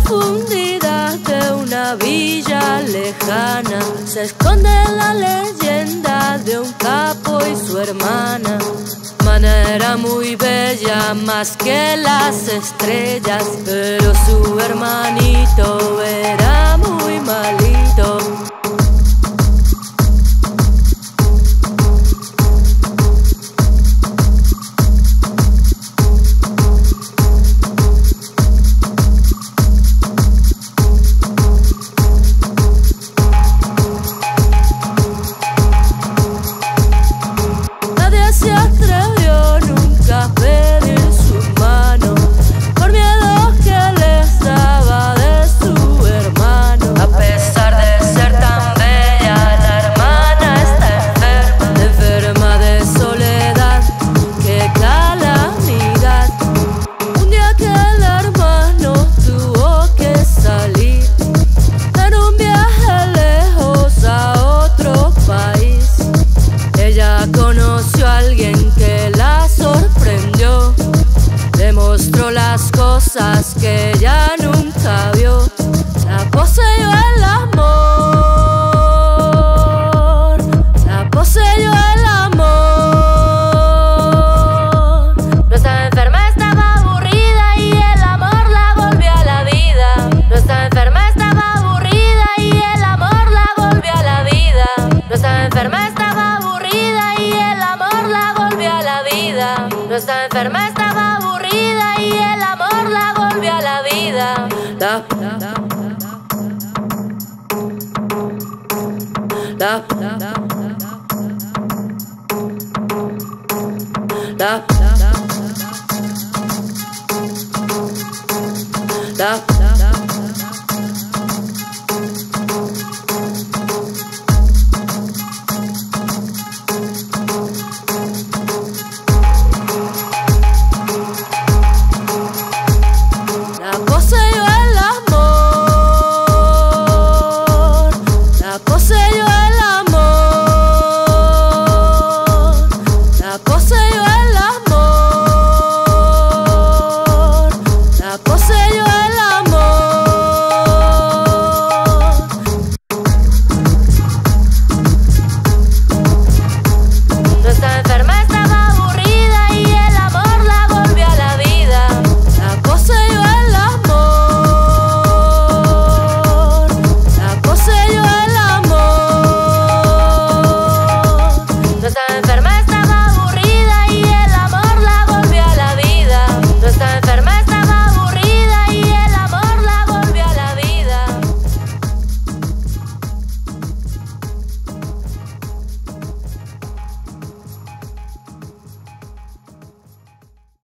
profundidad de una villa lejana se esconde la leyenda de un capo y su hermana. Mana era muy bella, más que las estrellas, pero su hermanito era muy malito. Se atrevió nunca a pedir su mano por miedo que les daba de su hermano. A pesar de ser tan bella, la hermana está enferma de soledad. ¡Qué calamidad! Un día que el hermano tuvo que salir en un viaje lejos a otro país, ella conoció a alguien que la sorprendió, le mostró las cosas que ella nunca vio, la poseyó el amor, la poseyó el amor. No estaba enferma, estaba aburrida y el amor la volvió a la vida. No estaba enferma, estaba aburrida y el amor la volvió a la vida. No estaba enferma, estaba aburrida y el amor la volvió a la vida. No estaba enferma, estaba aburrida y el amor la volvió a la vida. La